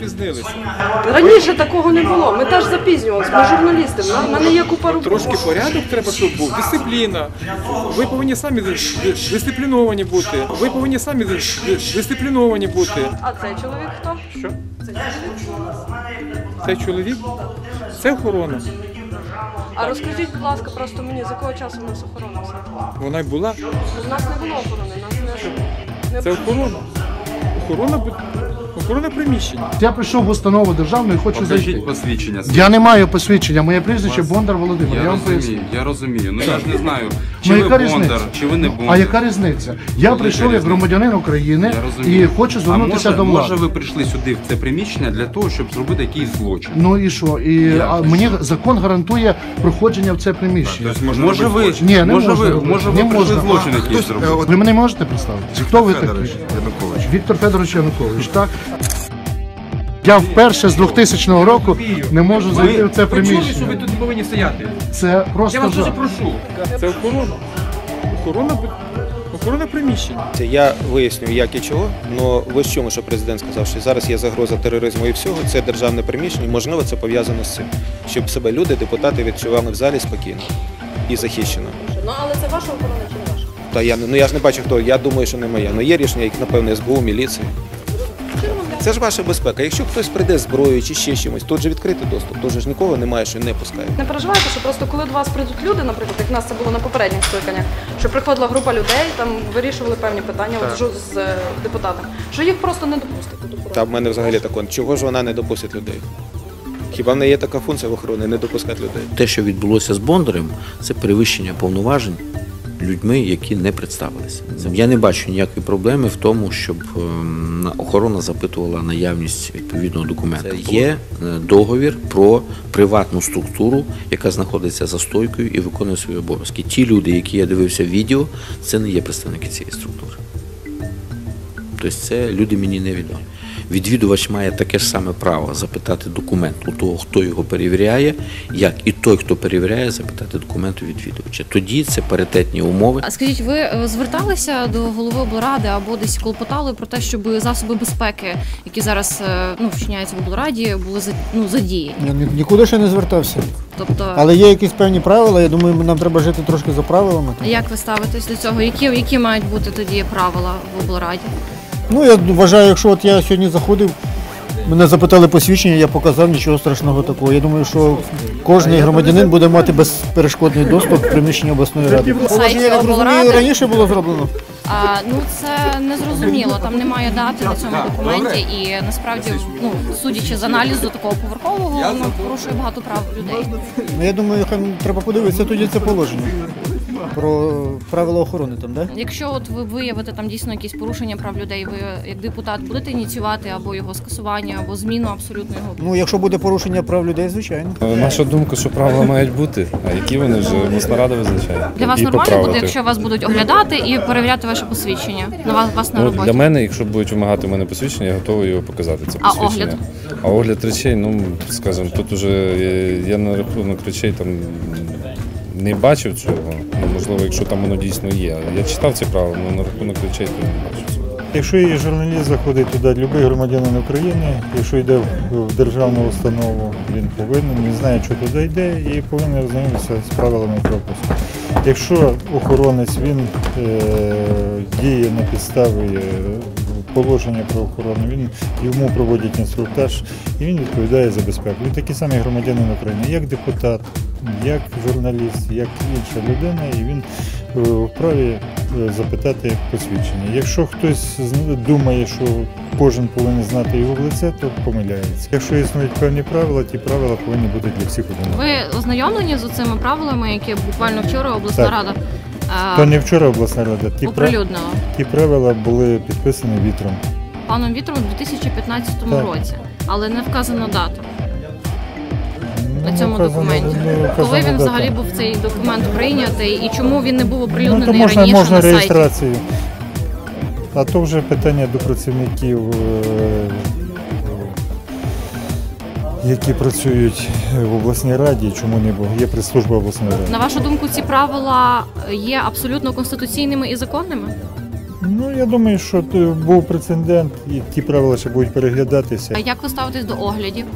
запізнилися. Раніше такого не було, ми теж запізнювалися, ми журналісти, в мене є купа роботи. Трошки порядок треба, щоб був, дисципліна. Ви повинні самі дисципліновані бути. Ви повинні самі дисципліновані бути. А цей чоловік хто? Що? Цей чоловік? Це охорона. А розкажіть, будь ласка, просто мені, з якого часу у нас охорона все? Вона й була. У нас не було охорони, нас не... Це охорона. Охорона приміщення. Я прийшов в установу державну і хочу зайти. Покажіть посвідчення. Я не маю посвідчення, моє прізвище Бондар Володимир. Я розумію. Ну я ж не знаю, чи Ну, ви яка Бондар, різниця? чи ви не Бондар. А яка різниця? Я прийшов як громадянин України і хочу звернутися до влади. Може ви прийшли сюди в це приміщення для того, щоб зробити якийсь злочин? Ну і що? Мені закон гарантує проходження в це приміщення. Може ви прийшли злочин якийсь зробити? Ви мене можете представити? Хто ви такий? Янукович. Віктор Федорович Янукович, так? Я вперше з 2000 року не можу зайти в це Ви чули, що ви приміщення. тут не повинні стояти? Це Я просто вас дуже жах. прошу. Це охорона. Охорона приміщення. Я виясню, як і чого, але ви ж чому, що президент сказав, що зараз є загроза тероризму і всього, це державне приміщення, можливо, це пов'язано з цим, щоб себе люди, депутати відчували в залі спокійно і захищено. Ну, але це ваша охорона чи не ваша? Та я ж не бачу, хто, я думаю, що не моя. Ну є рішення, як, напевно, СБУ, міліції. Це ж ваша безпека. Якщо хтось прийде з зброєю чи ще чимось, тут же відкритий доступ, тут же ж нікого немає, що не пускають. Не переживайте, що просто коли до вас прийдуть люди, наприклад, як в нас це було на попередніх скликаннях, що приходила група людей, там вирішували певні питання з депутатами, що їх просто не допустити до охорони. Та в мене взагалі тако, чого ж вона не допустить людей? Хіба в неї є така функція в охороні, не допускати людей? Те, що відбулося з Бондарем, це перевищення повноважень людьми, які не представилися. Я не бачу ніякої проблеми в тому, щоб охорона запитувала наявність відповідного документу. Це є договір про приватну структуру, яка знаходиться за стойкою і виконує свої обов'язки. Ті люди, які я дивився в відео, це не є представники цієї структури. Тобто це люди мені невідомі. Відвідувач має таке ж саме право запитати документ у того, хто його перевіряє, як і той, хто перевіряє, запитати документ у відвідувача. Тоді це паритетні умови. А скажіть, ви зверталися до голови облради або десь клопотали про те, щоб засоби безпеки, які зараз вчиняються в облраді, були задіяні? Я нікуди ще не звертався. Тобто... Але є якісь певні правила, я думаю, нам треба жити трошки за правилами. Як ви ставитесь до цього? Які мають бути тоді правила в облраді? Ну, я вважаю, якщо от я сьогодні заходив, мене запитали посвідчення, я показав, нічого страшного такого. Я думаю, що кожен громадянин буде мати безперешкодний доступ в приміщення обласної ради. Положення, я так розумію, раніше було зроблено? Це не зрозуміло, там немає дати на цьому документі і насправді, судячи з аналізу такого поверхового, воно порушує багато прав людей. Я думаю, треба подивитися тоді це положення про правила охорони там, да? Якщо от ви виявите там дійсно якісь порушення прав людей, ви як депутат будете ініціювати або його скасування, або зміну абсолютно його? Ну, якщо буде порушення прав людей, звичайно. Наша думка, що правила мають бути, а які вони вже обласна рада визначає. Для вас нормально буде, якщо вас будуть оглядати і перевіряти ваше посвідчення на вас на роботі? Для мене, якщо будуть вимагати в мене посвідчення, я готовий його показати, це посвідчення. А огляд речей, скажімо, тут уже я на рахунок речей там не бачив цього, можливо, якщо там воно дійсно є. Я читав ці правила, але на рахунок речей то не бачив цього. Якщо і журналіст заходить туди, будь-який громадянин України, якщо йде в державну установу, він знає, що туди йде і повинен ознайомитися з правилами пропуску. Якщо охоронець, він діє на підставі положення про охорону, йому проводять інструктаж і він відповідає за безпеку. Він такий самий громадянин України, як депутат, як журналіст, як інша людина, і він вправі запитати посвідчення. Якщо хтось думає, що кожен повинен знати його в лице, то помиляється. Якщо існують певні правила, ті правила повинні бути для всіх однакові. Ви ознайомлені з цими правилами, які буквально вчора обласна рада? То не вчора обласна рада. Оприлюднила. Ті правила були підписані Вітром. Паном Вітром у 2015 році, але не вказано дата. На цьому документі. Коли він взагалі був цей документ прийнятий і чому він не був оприлюднений раніше на сайті? Можна реєстрацію. А то вже питання до працівників, які працюють в обласній раді, чому не було. Є прес-служба обласної ради. На вашу думку, ці правила є абсолютно конституційними і законними? Ну, я думаю, що був прецедент, і ті правила ще будуть переглядатися. А як ви ставитесь до оглядів?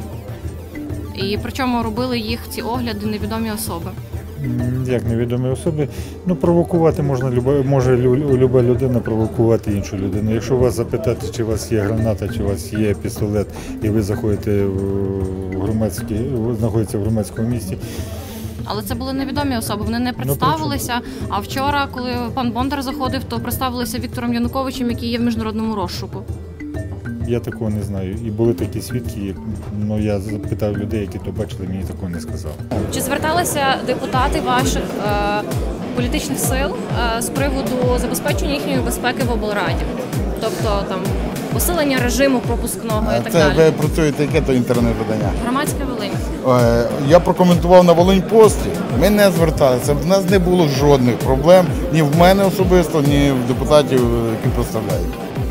І причому робили їх, ці огляди, невідомі особи? Як невідомі особи? Ну, провокувати може люба людина провокувати іншу людину. Якщо вас запитати, чи у вас є граната, чи у вас є пістолет, і ви заходите знаходитеся в громадському місці. Але це були невідомі особи, вони не представилися. А вчора, коли пан Бондар заходив, то представилися Віктором Януковичем, який є в міжнародному розшуку. Я такого не знаю. І були такі свідки, але я запитав людей, які то бачили, мені такого не сказали. Чи зверталися депутати ваших політичних сил з приводу забезпечення їхньої безпеки в облраді? Тобто там посилення режиму пропускного і так далі? Це ви працюєте, яке то інтернет-видання? Громадське Волинь. Я прокоментував на Волинь-Пості. Ми не зверталися. В нас не було жодних проблем ні в мене особисто, ні в депутатів, які представляють.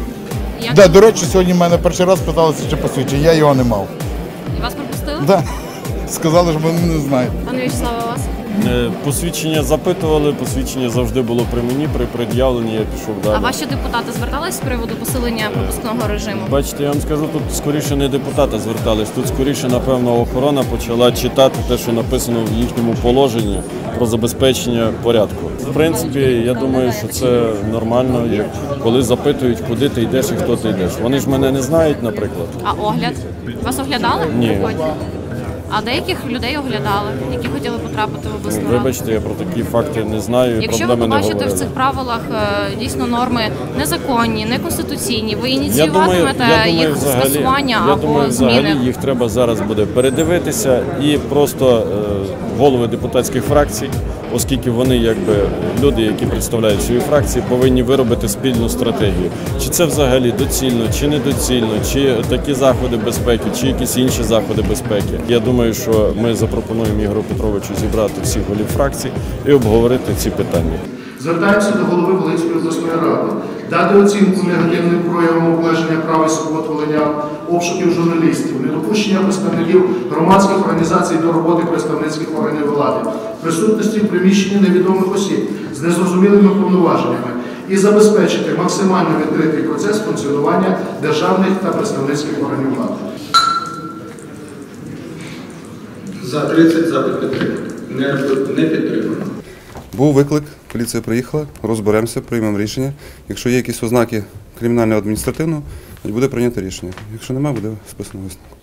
Да, до речі, сьогодні в мене перший раз питалися, чи посвідчення. Я його не мав. І вас пропустили? Да. Сказали, що вони не знають. Пане В'ячеславе, вас? Посвідчення запитували, посвідчення завжди було при мені, при пред'явленні я пішов далі. А ваші депутати звертались з приводу посилення пропускного режиму? Бачите, я вам скажу, тут скоріше не депутати звертались, тут скоріше, напевно, охорона почала читати те, що написано в їхньому положенні про забезпечення порядку. В принципі, я думаю, що це нормально, коли запитують, куди ти йдеш і хто ти йдеш. Вони ж мене не знають, наприклад. А огляд? Вас оглядали? Ні. А деяких людей оглядали, які хотіли потрапити в обласну раду? Вибачте, я про такі факти не знаю, Якщо проблеми не ви побачите говорили. в цих правилах дійсно норми незаконні, неконституційні, ви ініціюватимете їх скасування або зміни? Взагалі їх треба зараз буде передивитися і просто голови депутатських фракцій, оскільки вони якби люди, які представляють свої фракції, повинні виробити спільну стратегію. Чи це взагалі доцільно, чи недоцільно, чи такі заходи безпеки, чи якісь інші заходи безпеки. Я думаю, що ми запропонуємо Ігорю Петровичу зібрати всіх голів фракцій і обговорити ці питання. Звертаємося до голови Волинської обласної ради, дати оцінку негативним проявам обмеження прав і свобод волинян, обшуків журналістів, недопущення представників громадських організацій до роботи представницьких органів влади, присутності в приміщенні невідомих осіб з незрозумілими повноваженнями і забезпечити максимально відкритий процес функціонування державних та представницьких органів влади. За 30, запит підтримано. Не підтримано. Був виклик, поліція приїхала, розберемося, приймемо рішення. Якщо є якісь ознаки кримінального адміністративного, буде прийнято рішення. Якщо немає, буде списано висновок.